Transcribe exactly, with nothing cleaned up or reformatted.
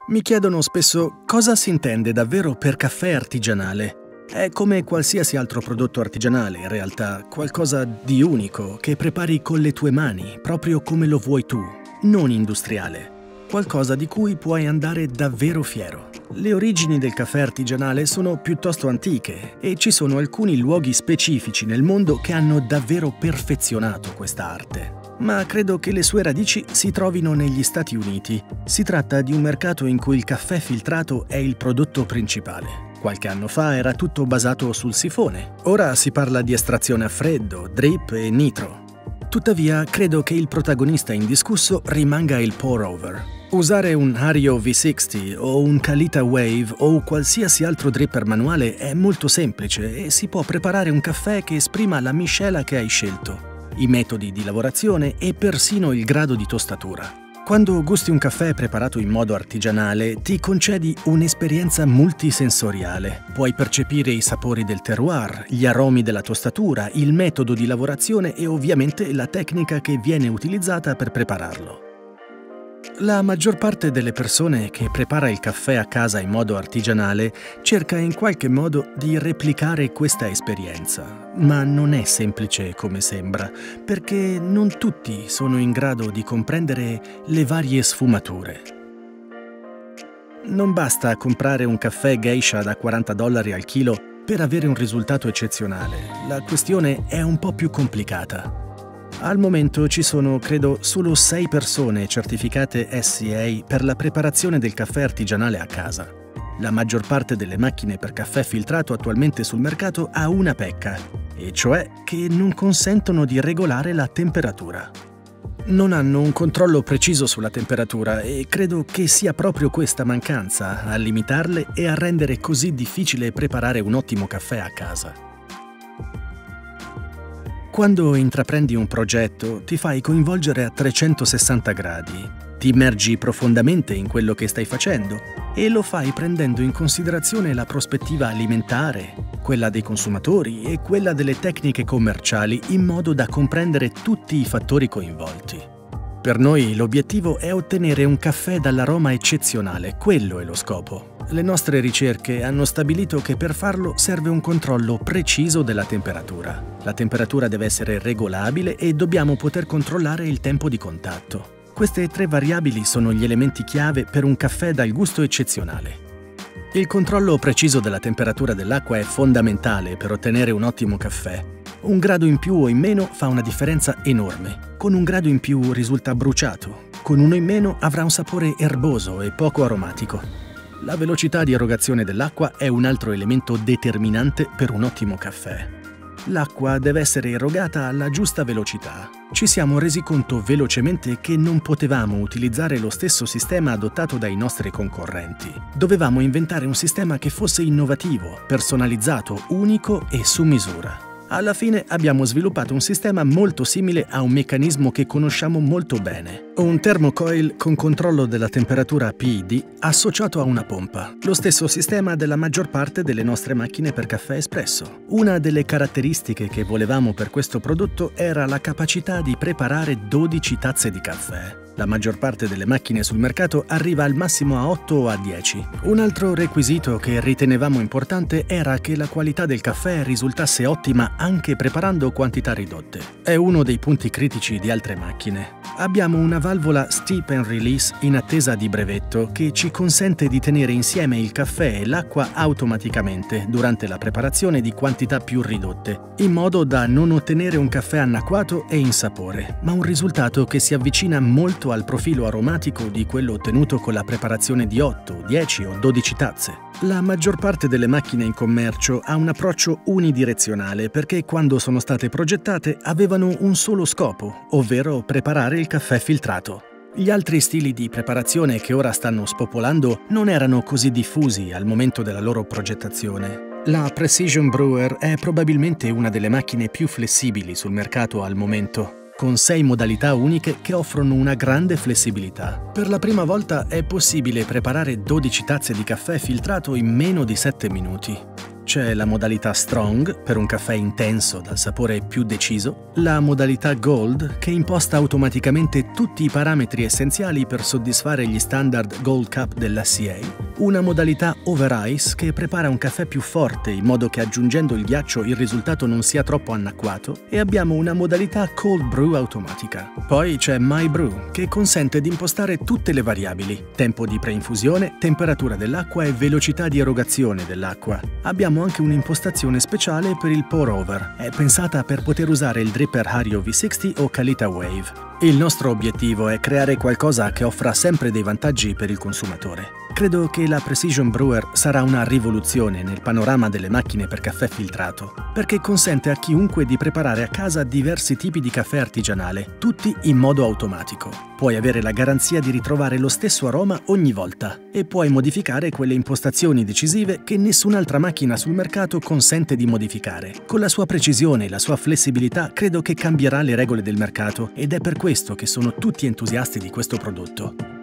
Mi chiedono spesso cosa si intende davvero per caffè artigianale. È come qualsiasi altro prodotto artigianale, in realtà, qualcosa di unico che prepari con le tue mani, proprio come lo vuoi tu, non industriale. Qualcosa di cui puoi andare davvero fiero. Le origini del caffè artigianale sono piuttosto antiche e ci sono alcuni luoghi specifici nel mondo che hanno davvero perfezionato questa arte. Ma credo che le sue radici si trovino negli Stati Uniti. Si tratta di un mercato in cui il caffè filtrato è il prodotto principale. Qualche anno fa era tutto basato sul sifone. Ora si parla di estrazione a freddo, drip e nitro. Tuttavia, credo che il protagonista indiscusso rimanga il pour-over. Usare un Hario V sessanta o un Kalita Wave o qualsiasi altro dripper manuale è molto semplice e si può preparare un caffè che esprima la miscela che hai scelto, i metodi di lavorazione e persino il grado di tostatura. Quando gusti un caffè preparato in modo artigianale, ti concedi un'esperienza multisensoriale. Puoi percepire i sapori del terroir, gli aromi della tostatura, il metodo di lavorazione e ovviamente la tecnica che viene utilizzata per prepararlo. La maggior parte delle persone che prepara il caffè a casa in modo artigianale cerca in qualche modo di replicare questa esperienza, ma non è semplice come sembra, perché non tutti sono in grado di comprendere le varie sfumature. Non basta comprare un caffè geisha da quaranta dollari al chilo per avere un risultato eccezionale. La questione è un po' più complicata. Al momento ci sono, credo, solo sei persone certificate S A per la preparazione del caffè artigianale a casa. La maggior parte delle macchine per caffè filtrato attualmente sul mercato ha una pecca, e cioè che non consentono di regolare la temperatura. Non hanno un controllo preciso sulla temperatura e credo che sia proprio questa mancanza a limitarle e a rendere così difficile preparare un ottimo caffè a casa. Quando intraprendi un progetto, ti fai coinvolgere a trecentosessanta gradi, ti immergi profondamente in quello che stai facendo e lo fai prendendo in considerazione la prospettiva alimentare, quella dei consumatori e quella delle tecniche commerciali in modo da comprendere tutti i fattori coinvolti. Per noi l'obiettivo è ottenere un caffè dall'aroma eccezionale, quello è lo scopo. Le nostre ricerche hanno stabilito che per farlo serve un controllo preciso della temperatura. La temperatura deve essere regolabile e dobbiamo poter controllare il tempo di contatto. Queste tre variabili sono gli elementi chiave per un caffè dal gusto eccezionale. Il controllo preciso della temperatura dell'acqua è fondamentale per ottenere un ottimo caffè. Un grado in più o in meno fa una differenza enorme. Con un grado in più risulta bruciato, con uno in meno avrà un sapore erboso e poco aromatico. La velocità di erogazione dell'acqua è un altro elemento determinante per un ottimo caffè. L'acqua deve essere erogata alla giusta velocità. Ci siamo resi conto velocemente che non potevamo utilizzare lo stesso sistema adottato dai nostri concorrenti. Dovevamo inventare un sistema che fosse innovativo, personalizzato, unico e su misura. Alla fine abbiamo sviluppato un sistema molto simile a un meccanismo che conosciamo molto bene. Un thermocoil con controllo della temperatura P I D associato a una pompa. Lo stesso sistema della maggior parte delle nostre macchine per caffè espresso. Una delle caratteristiche che volevamo per questo prodotto era la capacità di preparare dodici tazze di caffè. La maggior parte delle macchine sul mercato arriva al massimo a otto o a dieci. Un altro requisito che ritenevamo importante era che la qualità del caffè risultasse ottima anche preparando quantità ridotte. È uno dei punti critici di altre macchine. Abbiamo una valvola Steep and Release in attesa di brevetto che ci consente di tenere insieme il caffè e l'acqua automaticamente durante la preparazione di quantità più ridotte, in modo da non ottenere un caffè annacquato e insapore, ma un risultato che si avvicina molto al profilo aromatico di quello ottenuto con la preparazione di otto, dieci o dodici tazze. La maggior parte delle macchine in commercio ha un approccio unidirezionale perché quando sono state progettate avevano un solo scopo, ovvero preparare il caffè filtrato. Gli altri stili di preparazione che ora stanno spopolando non erano così diffusi al momento della loro progettazione. La Precision Brewer è probabilmente una delle macchine più flessibili sul mercato al momento, con sei modalità uniche che offrono una grande flessibilità. Per la prima volta è possibile preparare dodici tazze di caffè filtrato in meno di sette minuti. C'è la modalità Strong, per un caffè intenso dal sapore più deciso, la modalità Gold, che imposta automaticamente tutti i parametri essenziali per soddisfare gli standard Gold Cup dell'A C A, una modalità Over Ice che prepara un caffè più forte in modo che aggiungendo il ghiaccio il risultato non sia troppo annacquato, e abbiamo una modalità Cold Brew automatica. Poi c'è My Brew, che consente di impostare tutte le variabili: tempo di preinfusione, temperatura dell'acqua e velocità di erogazione dell'acqua. Abbiamo anche un'impostazione speciale per il pour over, è pensata per poter usare il dripper Hario V sessanta o Kalita Wave. Il nostro obiettivo è creare qualcosa che offra sempre dei vantaggi per il consumatore. Credo che la Precision Brewer sarà una rivoluzione nel panorama delle macchine per caffè filtrato, perché consente a chiunque di preparare a casa diversi tipi di caffè artigianale, tutti in modo automatico. Puoi avere la garanzia di ritrovare lo stesso aroma ogni volta e puoi modificare quelle impostazioni decisive che nessun'altra macchina sul mercato consente di modificare. Con la sua precisione e la sua flessibilità credo che cambierà le regole del mercato ed è per questo che sono tutti entusiasti di questo prodotto.